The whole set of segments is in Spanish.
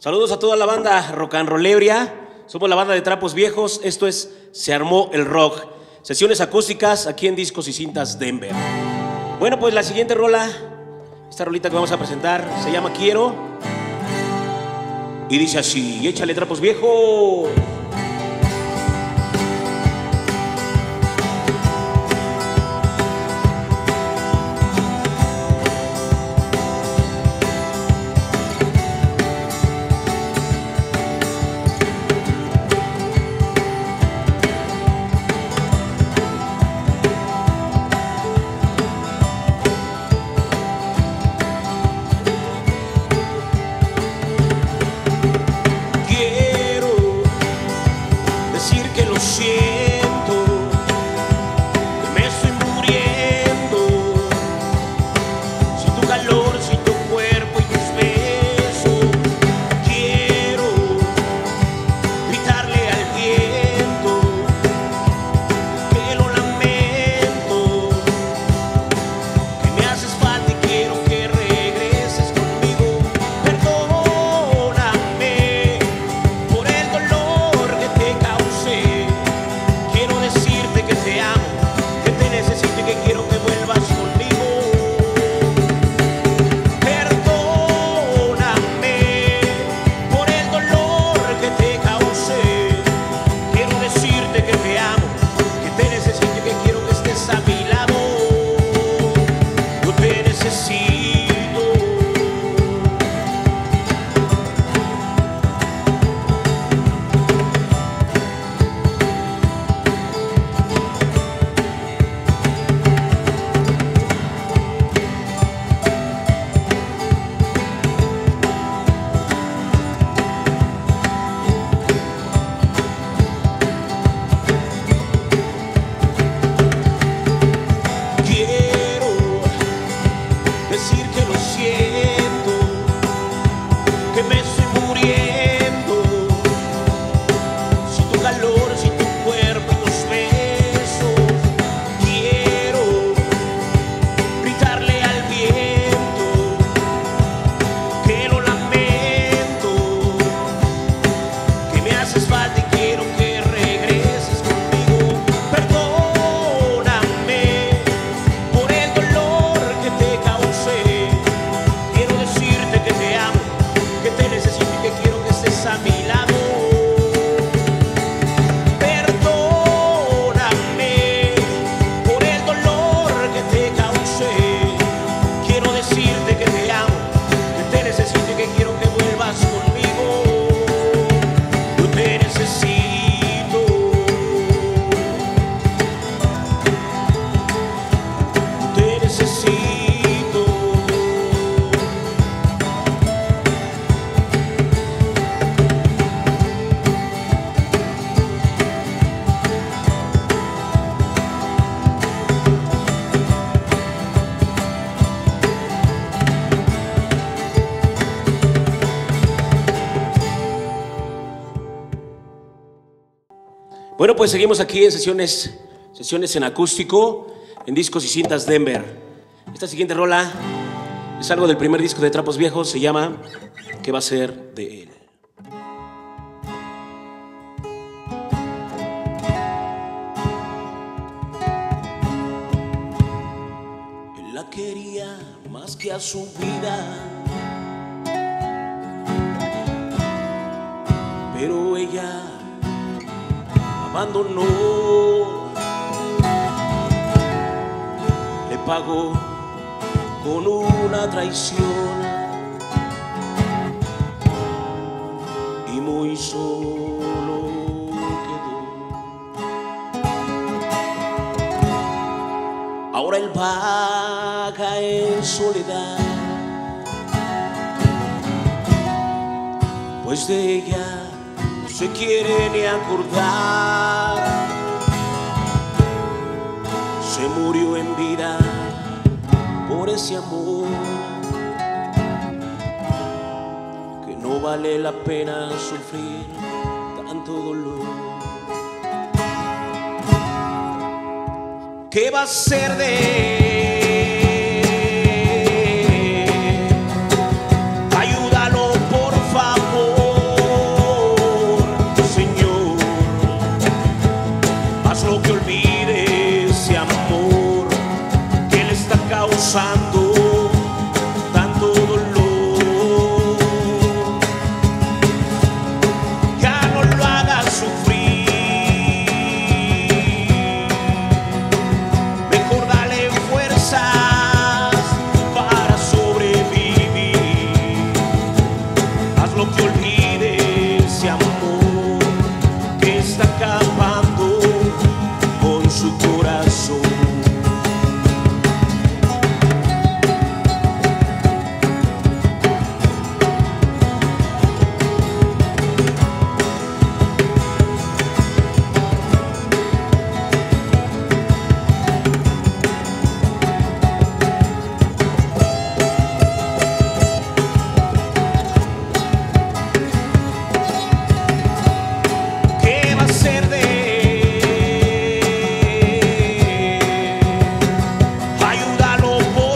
Saludos a toda la banda rock and rollebria. Somos la banda de Trapos Viejos. Esto es Se Armó el Rock. Sesiones acústicas aquí en Discos y Cintas Denver. Bueno, pues la siguiente rola, esta rolita que vamos a presentar, se llama Quiero. Y dice así: échale, Trapos Viejos. Bueno, pues seguimos aquí en sesiones en acústico, en Discos y Cintas Denver. Esta siguiente rola es algo del primer disco de Trapos Viejos, se llama ¿Qué va a ser de él? Él la quería más que a su vida, pero ella abandonó, le pagó con una traición y muy solo quedó. Ahora él vaga en soledad, pues de ella no se quiere ni acordar. Se murió en vida por ese amor que no vale la pena sufrir tanto dolor. ¿Qué va a ser de él? Ayúdalo, por favor. causando tanto dolor. Ya no lo hagas sufrir, mejor dale fuerzas para sobrevivir. Hazlo que olvide ese amor que está acabando con su corazón. ¿Qué va a ser de él? Ayúdalo por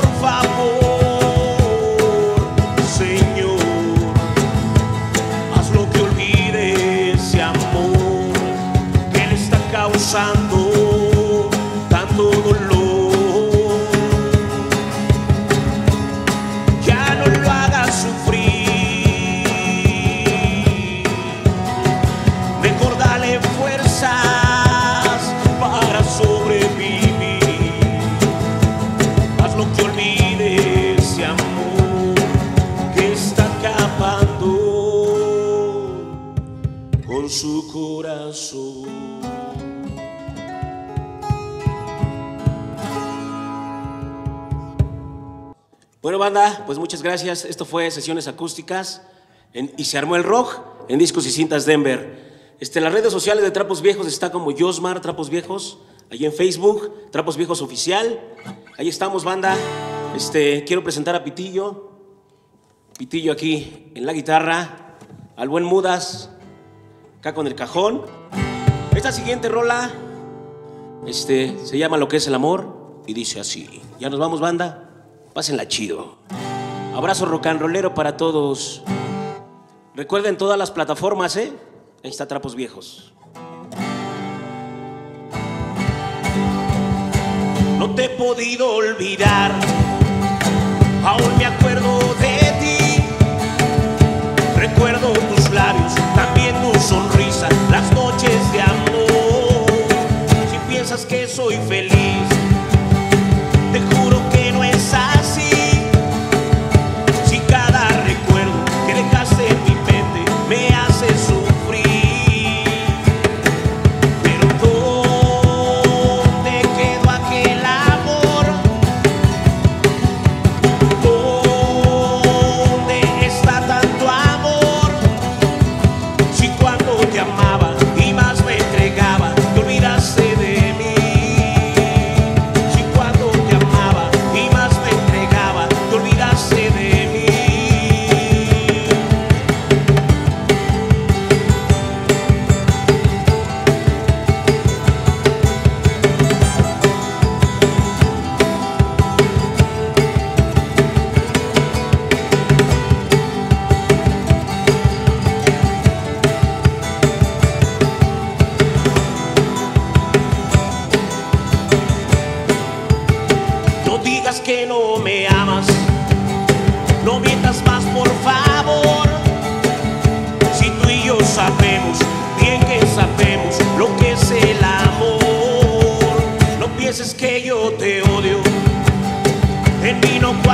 favor, Señor. Hazlo que olvide ese amor que le está causando tanto dolor. Ya no lo hagas sufrir, mejor dale fuerzas para sobrevivir. Hazlo que olvide ese amor que está acabando con su corazón. Bueno, banda, pues muchas gracias. Esto fue Sesiones Acústicas y se armó el rock en Discos y Cintas Denver. Las redes sociales de Trapos Viejos está como Josmar Trapos Viejos, ahí en Facebook, Trapos Viejos Oficial. Ahí estamos, banda. Quiero presentar a Pitillo. Pitillo aquí en la guitarra, al buen Mudas acá con el cajón. Esta siguiente rola se llama Lo que es el amor y dice así. Ya nos vamos, banda. Pásenla chido. Abrazo rock and rollero para todos. Recuerden todas las plataformas, Ahí está Trapos Viejos. No te he podido olvidar, aún me acuerdo de ti. Recuerdo tus labios, también tu sonrisa, las noches de amor. Si piensas que soy feliz, te juro que no es así. Si cada recuerdo que dejaste en mi mente me hace sufrir, pero ¿dónde quedó aquel amor? ¿Dónde está tanto amor? Si cuando te amaba y más me entregaba, te olvidaste de mí. Si cuando te amaba y más me entregaba, te olvidaste de mí. No digas que no me amas, no mientas más por favor. Si tú y yo sabemos, bien que sabemos lo que es el amor. No pienses que yo te odio, en mí no